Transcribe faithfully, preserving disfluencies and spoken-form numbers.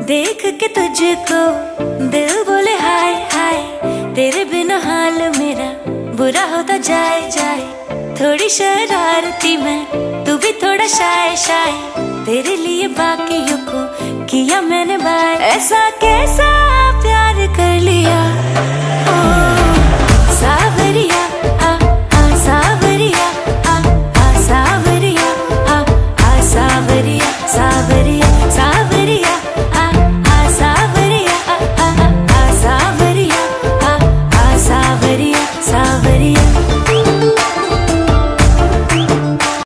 देख के तुझको दिल बोले हाय हाय, तेरे बिना हाल मेरा बुरा होता जाए जाए। थोड़ी शरारती मैं, तू भी थोड़ा शाय शाय, तेरे लिए बाकियों को किया मैंने बाय। ऐसा कैसा प्यार कर लिया